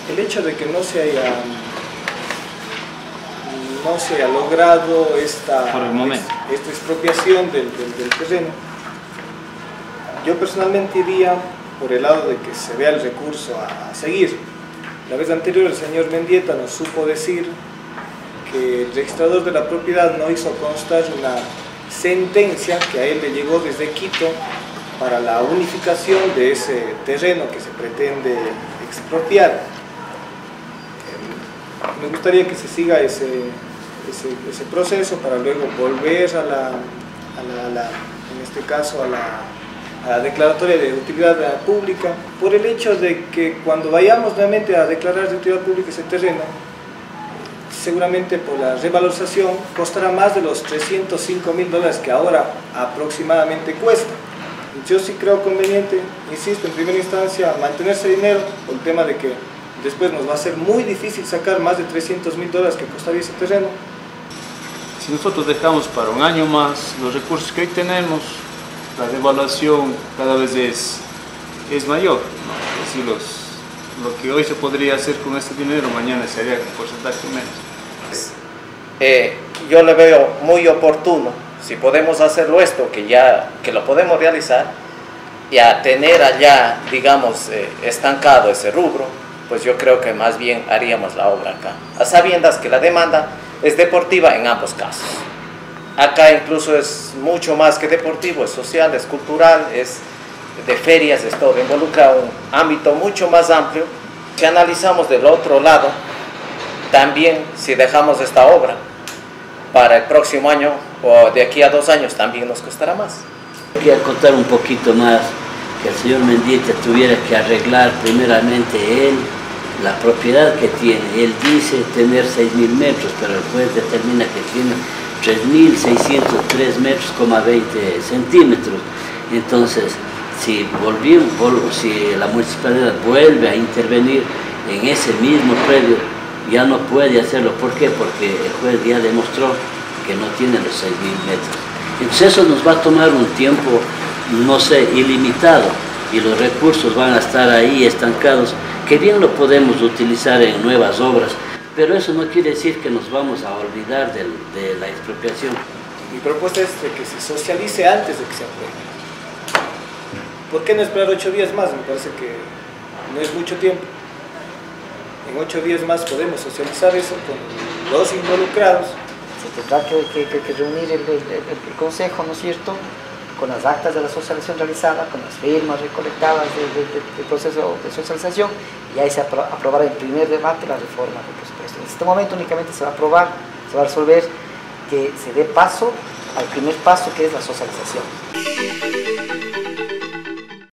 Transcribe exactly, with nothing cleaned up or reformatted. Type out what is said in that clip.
el hecho de que no se haya, no se haya logrado esta, esta expropiación del, del, del terreno, yo personalmente iría por el lado de que se vea el recurso a, a seguir. La vez anterior el señor Mendieta nos supo decir que el registrador de la propiedad no hizo constar una sentencia que a él le llegó desde Quito para la unificación de ese terreno que se pretende expropiar. Me gustaría que se siga ese, ese, ese proceso para luego volver a la, a la, a la en este caso a la, a la declaratoria de utilidad pública, por el hecho de que cuando vayamos nuevamente a declarar de utilidad pública ese terreno, seguramente por la revalorización costará más de los trescientos cinco mil dólares que ahora aproximadamente cuesta. Yo sí creo conveniente, insisto, en primera instancia mantener ese dinero por el tema de que después nos va a ser muy difícil sacar más de trescientos mil dólares que costaría ese terreno. Si nosotros dejamos para un año más los recursos que hoy tenemos, la devaluación cada vez es, es mayor, ¿no? Es decir, los, lo que hoy se podría hacer con este dinero, mañana se haría con porcentaje menos. Eh, yo le veo muy oportuno, si podemos hacerlo esto, que ya que lo podemos realizar, y a tener allá, digamos, eh, estancado ese rubro, pues yo creo que más bien haríamos la obra acá, a sabiendas que la demanda es deportiva en ambos casos. Acá incluso es mucho más que deportivo, es social, es cultural, es de ferias, es todo, involucra un ámbito mucho más amplio. Si analizamos del otro lado, también si dejamos esta obra para el próximo año o de aquí a dos años también nos costará más. Quería contar un poquito más, que el señor Mendieta tuviera que arreglar primeramente él la propiedad que tiene. Él dice tener seis mil metros, pero el juez determina que tiene tres mil seiscientos tres metros, veinte centímetros. Entonces, si, volvimos, si la municipalidad vuelve a intervenir en ese mismo predio, ya no puede hacerlo. ¿Por qué? Porque el juez ya demostró que no tiene los seis mil metros. Entonces eso nos va a tomar un tiempo, no sé, ilimitado, y los recursos van a estar ahí estancados, que bien lo podemos utilizar en nuevas obras, pero eso no quiere decir que nos vamos a olvidar de, de la expropiación. Mi propuesta es de que se socialice antes de que se apruebe. ¿Por qué no esperar ocho días más? Me parece que no es mucho tiempo. En ocho días más podemos socializar eso con los involucrados. Se tendrá que, que, que reunir el, el, el Consejo, ¿no es cierto?, con las actas de la socialización realizada, con las firmas recolectadas del de, de, de proceso de socialización, y ahí se apro aprobará en primer debate la reforma del presupuesto. En este momento únicamente se va a aprobar, se va a resolver que se dé paso al primer paso, que es la socialización.